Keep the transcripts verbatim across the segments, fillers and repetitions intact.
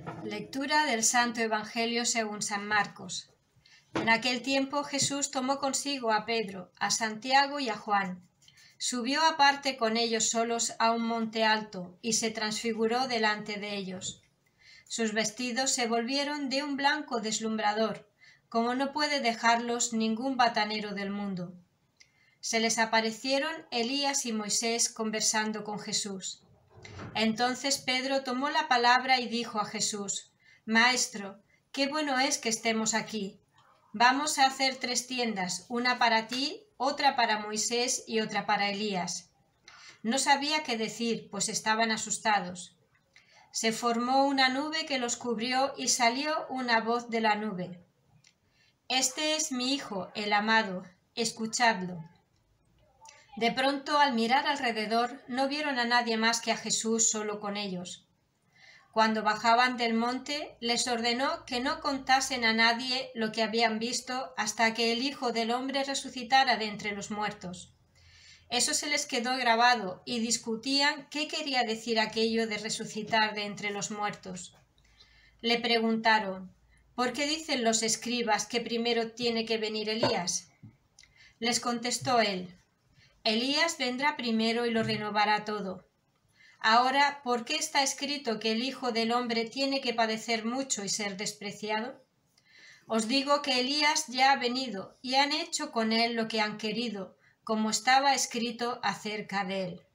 Lectura del Santo Evangelio según San Marcos. En aquel tiempo Jesús tomó consigo a Pedro, a Santiago y a Juan. Subió aparte con ellos solos a un monte alto y se transfiguró delante de ellos. Sus vestidos se volvieron de un blanco deslumbrador, como no puede dejarlos ningún batanero del mundo. Se les aparecieron Elías y Moisés conversando con Jesús. Entonces Pedro tomó la palabra y dijo a Jesús: Maestro, qué bueno es que estemos aquí. Vamos a hacer tres tiendas, una para ti, otra para Moisés y otra para Elías. No sabía qué decir, pues estaban asustados. Se formó una nube que los cubrió y salió una voz de la nube: Este es mi Hijo, el amado, escuchadlo. De pronto, al mirar alrededor, no vieron a nadie más que a Jesús solo con ellos. Cuando bajaban del monte, les ordenó que no contasen a nadie lo que habían visto hasta que el Hijo del Hombre resucitara de entre los muertos. Eso se les quedó grabado y discutían qué quería decir aquello de resucitar de entre los muertos. Le preguntaron: ¿por qué dicen los escribas que primero tiene que venir Elías? Les contestó él: Elías vendrá primero y lo renovará todo. Ahora, ¿por qué está escrito que el Hijo del Hombre tiene que padecer mucho y ser despreciado? Os digo que Elías ya ha venido y han hecho con él lo que han querido, como estaba escrito acerca de él.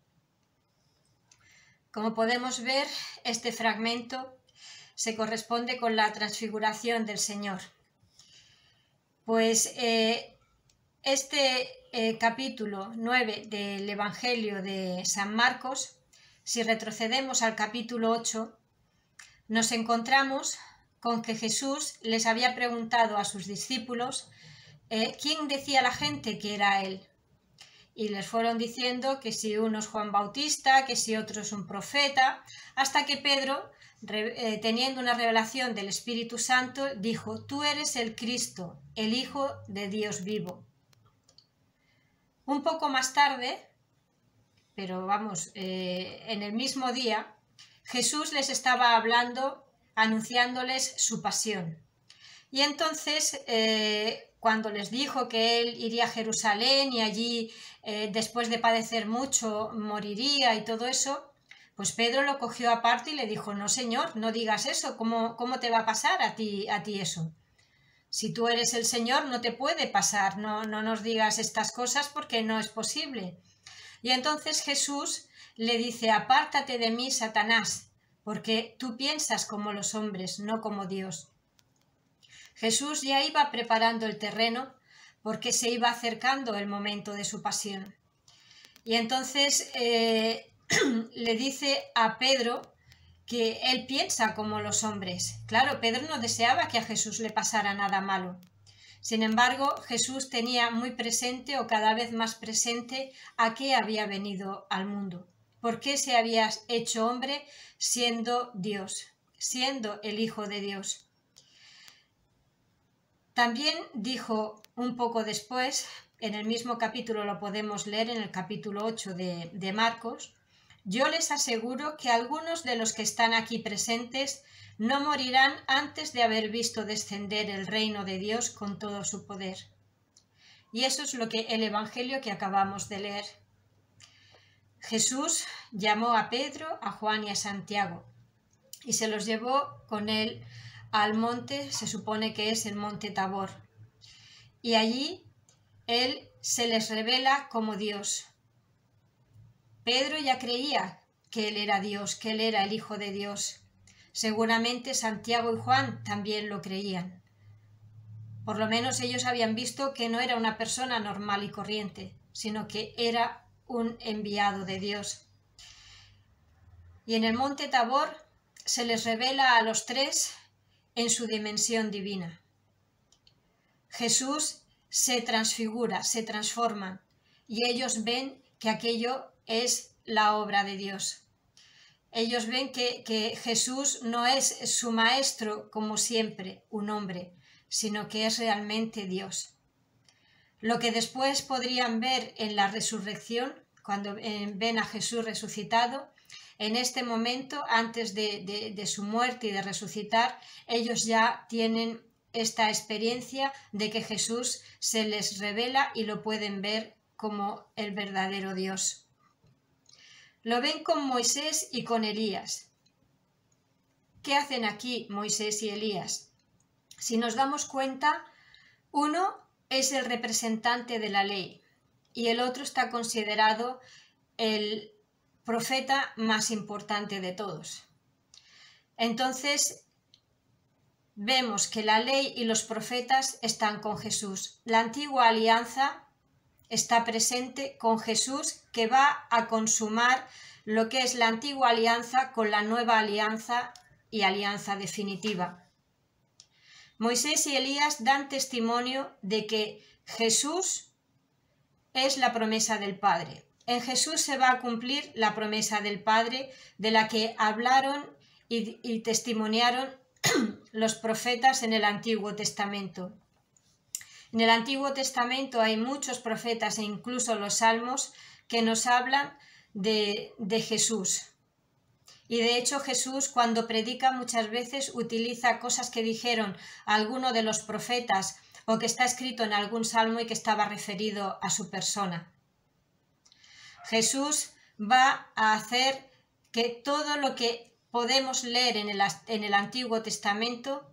Como podemos ver, este fragmento se corresponde con la transfiguración del Señor. Pues eh, este eh, capítulo nueve del Evangelio de San Marcos, si retrocedemos al capítulo ocho, nos encontramos con que Jesús les había preguntado a sus discípulos eh, quién decía la gente que era él. Y les fueron diciendo que si uno es Juan Bautista, que si otro es un profeta, hasta que Pedro, re, eh, teniendo una revelación del Espíritu Santo, dijo: Tú eres el Cristo, el Hijo de Dios vivo. Un poco más tarde, pero vamos, eh, en el mismo día, Jesús les estaba hablando, anunciándoles su pasión. Y entonces, eh, cuando les dijo que él iría a Jerusalén y allí, eh, después de padecer mucho, moriría y todo eso, pues Pedro lo cogió aparte y le dijo: no, Señor, no digas eso, ¿cómo, cómo te va a pasar a ti, a ti eso? Si tú eres el Señor, no te puede pasar, no, no nos digas estas cosas porque no es posible. Y entonces Jesús le dice: apártate de mí, Satanás, porque tú piensas como los hombres, no como Dios. Jesús ya iba preparando el terreno porque se iba acercando el momento de su pasión. Y entonces eh, le dice a Pedro que él piensa como los hombres. Claro, Pedro no deseaba que a Jesús le pasara nada malo. Sin embargo, Jesús tenía muy presente, o cada vez más presente, a qué había venido al mundo. ¿Por qué se había hecho hombre siendo Dios, siendo el Hijo de Dios? También dijo un poco después, en el mismo capítulo lo podemos leer en el capítulo ocho de, de Marcos: yo les aseguro que algunos de los que están aquí presentes no morirán antes de haber visto descender el reino de Dios con todo su poder. Y eso es lo que el Evangelio que acabamos de leer. Jesús llamó a Pedro, a Juan y a Santiago y se los llevó con él al monte, se supone que es el monte Tabor. Y allí él se les revela como Dios. Pedro ya creía que él era Dios, que él era el Hijo de Dios. Seguramente Santiago y Juan también lo creían. Por lo menos ellos habían visto que no era una persona normal y corriente, sino que era un enviado de Dios. Y en el monte Tabor se les revela a los tres en su dimensión divina. Jesús se transfigura, se transforma, y ellos ven que aquello es la obra de Dios. Ellos ven que, que Jesús no es su maestro como siempre, un hombre, sino que es realmente Dios. Lo que después podrían ver en la resurrección, cuando ven a Jesús resucitado, en este momento, antes de, de, de su muerte y de resucitar, ellos ya tienen esta experiencia de que Jesús se les revela y lo pueden ver como el verdadero Dios. Lo ven con Moisés y con Elías. ¿Qué hacen aquí Moisés y Elías? Si nos damos cuenta, uno es el representante de la ley y el otro está considerado el profeta más importante de todos. Entonces, vemos que la ley y los profetas están con Jesús. La antigua alianza está presente con Jesús, que va a consumar lo que es la antigua alianza con la nueva alianza y alianza definitiva. Moisés y Elías dan testimonio de que Jesús es la promesa del Padre. En Jesús se va a cumplir la promesa del Padre de la que hablaron y, y testimoniaron los profetas en el Antiguo Testamento. En el Antiguo Testamento hay muchos profetas e incluso los salmos que nos hablan de, de Jesús. Y de hecho Jesús, cuando predica, muchas veces utiliza cosas que dijeron alguno de los profetas o que está escrito en algún salmo y que estaba referido a su persona. Jesús va a hacer que todo lo que podemos leer en el, en el Antiguo Testamento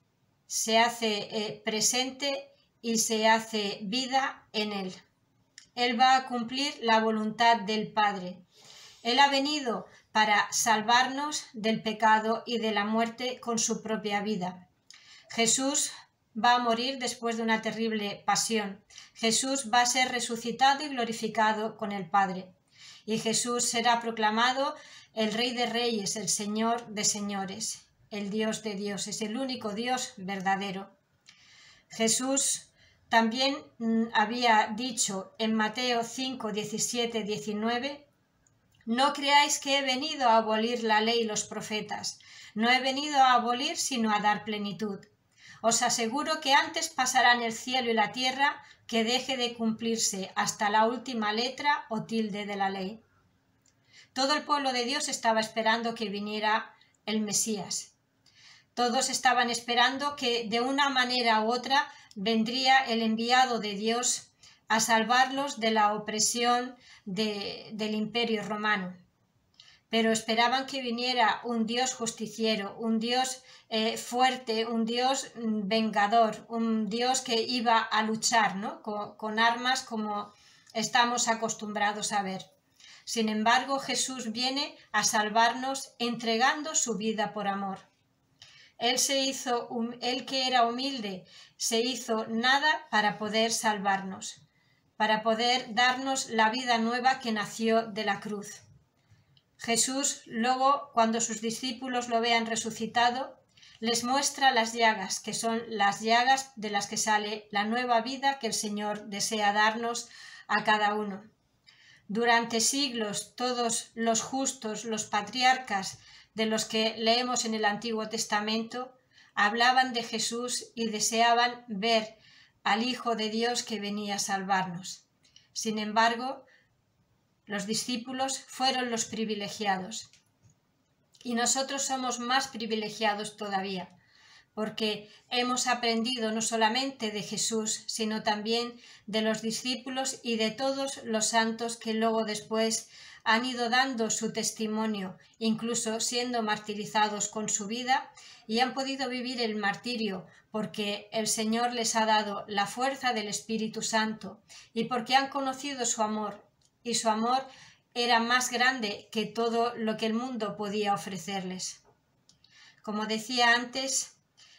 se hace eh, presente y se hace vida en él. Él va a cumplir la voluntad del Padre. Él ha venido para salvarnos del pecado y de la muerte con su propia vida. Jesús va a morir después de una terrible pasión. Jesús va a ser resucitado y glorificado con el Padre. Y Jesús será proclamado el Rey de Reyes, el Señor de Señores, el Dios de dioses, el único Dios verdadero. Jesús también había dicho en Mateo cinco, diecisiete, diecinueve: no creáis que he venido a abolir la ley y los profetas. No he venido a abolir, sino a dar plenitud. Os aseguro que antes pasarán el cielo y la tierra que deje de cumplirse hasta la última letra o tilde de la ley. Todo el pueblo de Dios estaba esperando que viniera el Mesías. Todos estaban esperando que de una manera u otra vendría el enviado de Dios a salvarlos de la opresión de, del Imperio Romano. Pero esperaban que viniera un Dios justiciero, un Dios eh, fuerte, un Dios vengador, un Dios que iba a luchar, ¿no? con, con armas como estamos acostumbrados a ver. Sin embargo, Jesús viene a salvarnos entregando su vida por amor. Él se hizo, él que era humilde, se hizo nada para poder salvarnos, para poder darnos la vida nueva que nació de la cruz. Jesús, luego, cuando sus discípulos lo vean resucitado, les muestra las llagas, que son las llagas de las que sale la nueva vida que el Señor desea darnos a cada uno. Durante siglos, todos los justos, los patriarcas de los que leemos en el Antiguo Testamento, hablaban de Jesús y deseaban ver al Hijo de Dios que venía a salvarnos. Sin embargo, los discípulos fueron los privilegiados. Y nosotros somos más privilegiados todavía, porque hemos aprendido no solamente de Jesús, sino también de los discípulos y de todos los santos que luego después han ido dando su testimonio, incluso siendo martirizados con su vida, y han podido vivir el martirio porque el Señor les ha dado la fuerza del Espíritu Santo y porque han conocido su amor, y su amor era más grande que todo lo que el mundo podía ofrecerles. Como decía antes,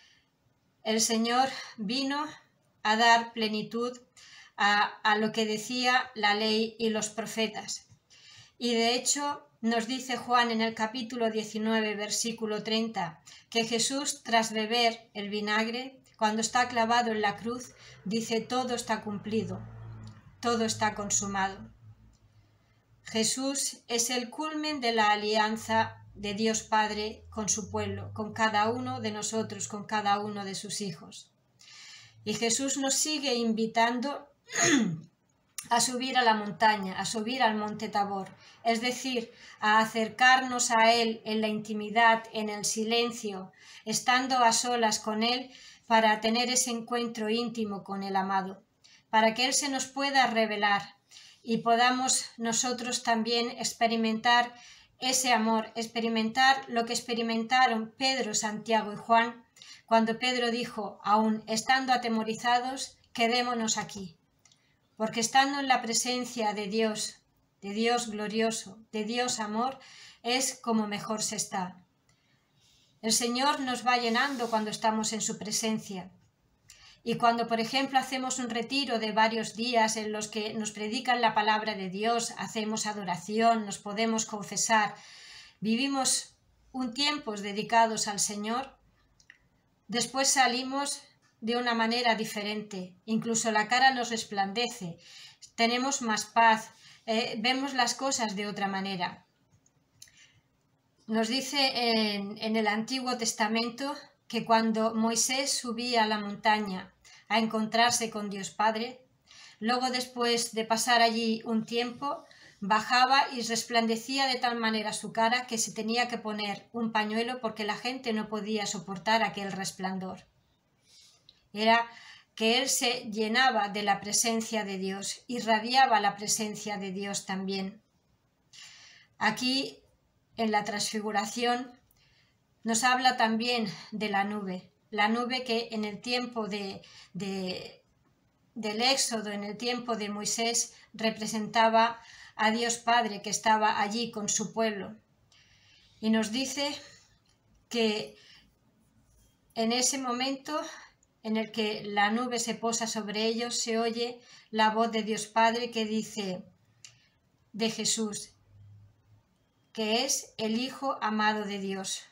el Señor vino a dar plenitud a, a lo que decía la ley y los profetas. Y de hecho nos dice Juan en el capítulo diecinueve, versículo treinta, que Jesús, tras beber el vinagre, cuando está clavado en la cruz, dice: todo está cumplido, todo está consumado. Jesús es el culmen de la alianza de Dios Padre con su pueblo, con cada uno de nosotros, con cada uno de sus hijos. Y Jesús nos sigue invitando a subir a la montaña, a subir al monte Tabor, es decir, a acercarnos a Él en la intimidad, en el silencio, estando a solas con Él para tener ese encuentro íntimo con el amado, para que Él se nos pueda revelar y podamos nosotros también experimentar ese amor, experimentar lo que experimentaron Pedro, Santiago y Juan, cuando Pedro dijo, aun estando atemorizados, quedémonos aquí. Porque estando en la presencia de Dios, de Dios glorioso, de Dios amor, es como mejor se está. El Señor nos va llenando cuando estamos en su presencia. Y cuando, por ejemplo, hacemos un retiro de varios días en los que nos predican la palabra de Dios, hacemos adoración, nos podemos confesar, vivimos un tiempo dedicados al Señor, después salimos de una manera diferente, incluso la cara nos resplandece, tenemos más paz, eh, vemos las cosas de otra manera. Nos dice en, en el Antiguo Testamento que cuando Moisés subía a la montaña a encontrarse con Dios Padre, luego después de pasar allí un tiempo, bajaba y resplandecía de tal manera su cara que se tenía que poner un pañuelo porque la gente no podía soportar aquel resplandor. Era que él se llenaba de la presencia de Dios, irradiaba la presencia de Dios también. Aquí, en la transfiguración, nos habla también de la nube, la nube que en el tiempo de, de, del Éxodo, en el tiempo de Moisés, representaba a Dios Padre que estaba allí con su pueblo. Y nos dice que en ese momento en el que la nube se posa sobre ellos, se oye la voz de Dios Padre que dice de Jesús, que es el Hijo amado de Dios.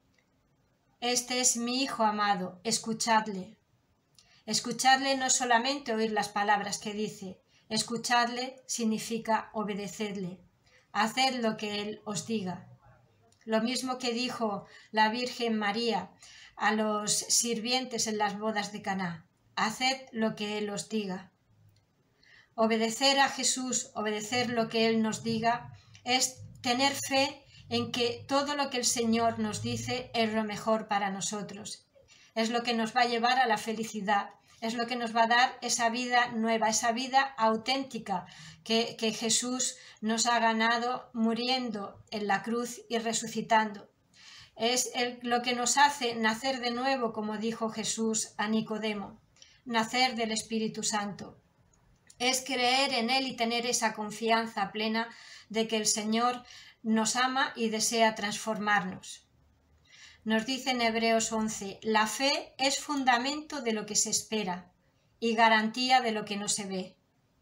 Este es mi Hijo amado, escuchadle. Escuchadle no es solamente oír las palabras que dice, escuchadle significa obedecerle, haced lo que Él os diga. Lo mismo que dijo la Virgen María a los sirvientes en las bodas de Caná, haced lo que Él os diga. Obedecer a Jesús, obedecer lo que Él nos diga, es tener fe en que todo lo que el Señor nos dice es lo mejor para nosotros. Es lo que nos va a llevar a la felicidad, es lo que nos va a dar esa vida nueva, esa vida auténtica que, que Jesús nos ha ganado muriendo en la cruz y resucitando. Es el, lo que nos hace nacer de nuevo, como dijo Jesús a Nicodemo, nacer del Espíritu Santo. Es creer en Él y tener esa confianza plena de que el Señor nos ama y desea transformarnos. Nos dice en Hebreos once, la fe es fundamento de lo que se espera y garantía de lo que no se ve.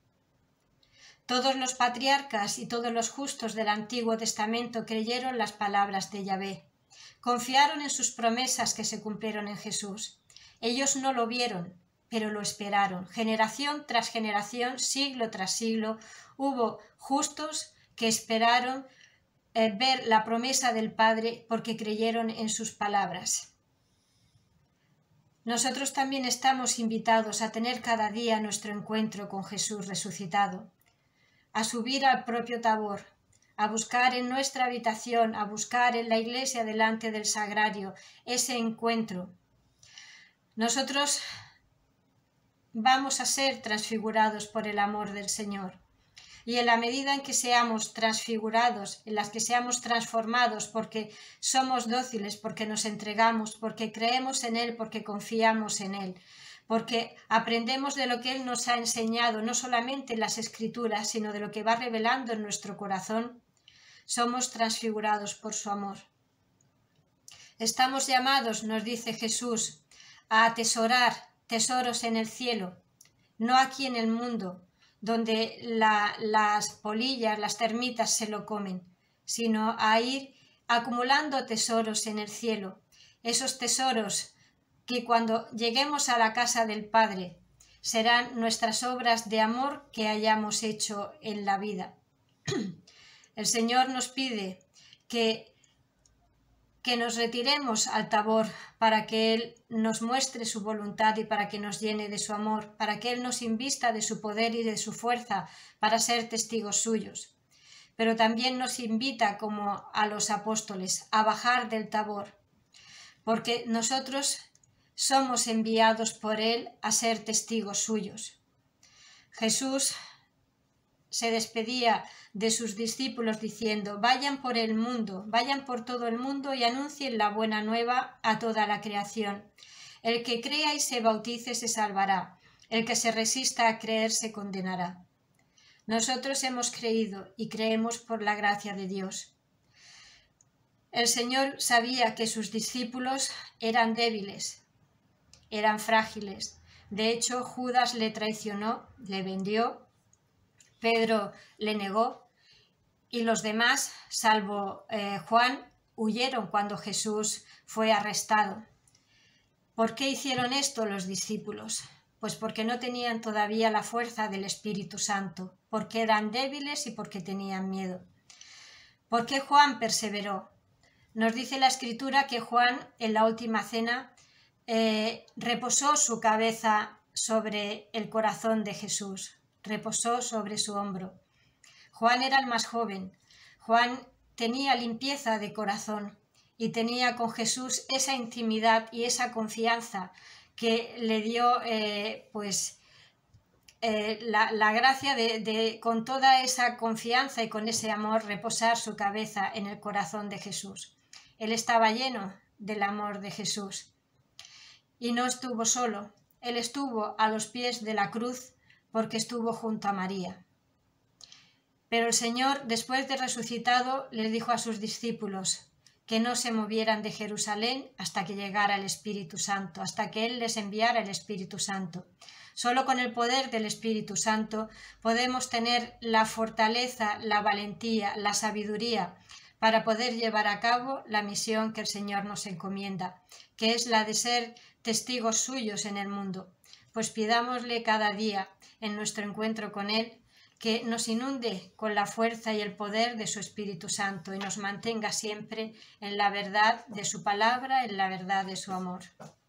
Todos los patriarcas y todos los justos del Antiguo Testamento creyeron las palabras de Yahvé. Confiaron en sus promesas que se cumplieron en Jesús. Ellos no lo vieron, pero lo esperaron. Generación tras generación, siglo tras siglo, hubo justos que esperaron eh, ver la promesa del Padre porque creyeron en sus palabras. Nosotros también estamos invitados a tener cada día nuestro encuentro con Jesús resucitado, a subir al propio Tabor, a buscar en nuestra habitación, a buscar en la iglesia delante del sagrario ese encuentro. Nosotros vamos a ser transfigurados por el amor del Señor. Y en la medida en que seamos transfigurados, en las que seamos transformados porque somos dóciles, porque nos entregamos, porque creemos en Él, porque confiamos en Él, porque aprendemos de lo que Él nos ha enseñado, no solamente en las Escrituras, sino de lo que va revelando en nuestro corazón, somos transfigurados por su amor. Estamos llamados, nos dice Jesús, a atesorar tesoros en el cielo, no aquí en el mundo, donde la, las polillas, las termitas se lo comen, sino a ir acumulando tesoros en el cielo, esos tesoros que cuando lleguemos a la casa del Padre serán nuestras obras de amor que hayamos hecho en la vida. El Señor nos pide que que nos retiremos al Tabor para que Él nos muestre su voluntad y para que nos llene de su amor, para que Él nos invista de su poder y de su fuerza para ser testigos suyos. Pero también nos invita, como a los apóstoles, a bajar del Tabor, porque nosotros somos enviados por Él a ser testigos suyos. Jesús se despedía de sus discípulos diciendo: vayan por el mundo, vayan por todo el mundo y anuncien la buena nueva a toda la creación. El que crea y se bautice se salvará, el que se resista a creer se condenará. Nosotros hemos creído y creemos por la gracia de Dios. El Señor sabía que sus discípulos eran débiles, eran frágiles. De hecho, Judas le traicionó, le vendió, Pedro le negó y los demás, salvo eh, Juan, huyeron cuando Jesús fue arrestado. ¿Por qué hicieron esto los discípulos? Pues porque no tenían todavía la fuerza del Espíritu Santo, porque eran débiles y porque tenían miedo. ¿Por qué Juan perseveró? Nos dice la Escritura que Juan, en la última cena, eh, reposó su cabeza sobre el corazón de Jesús, reposó sobre su hombro. Juan era el más joven. Juan tenía limpieza de corazón y tenía con Jesús esa intimidad y esa confianza que le dio eh, pues eh, la, la gracia de, de, con toda esa confianza y con ese amor, reposar su cabeza en el corazón de Jesús. Él estaba lleno del amor de Jesús. Y no estuvo solo, él estuvo a los pies de la cruz porque estuvo junto a María. Pero el Señor, después de resucitado, les dijo a sus discípulos que no se movieran de Jerusalén hasta que llegara el Espíritu Santo, hasta que Él les enviara el Espíritu Santo. Solo con el poder del Espíritu Santo podemos tener la fortaleza, la valentía, la sabiduría para poder llevar a cabo la misión que el Señor nos encomienda, que es la de ser testigos suyos en el mundo. Pues pidámosle cada día en nuestro encuentro con Él que nos inunde con la fuerza y el poder de su Espíritu Santo y nos mantenga siempre en la verdad de su palabra, en la verdad de su amor.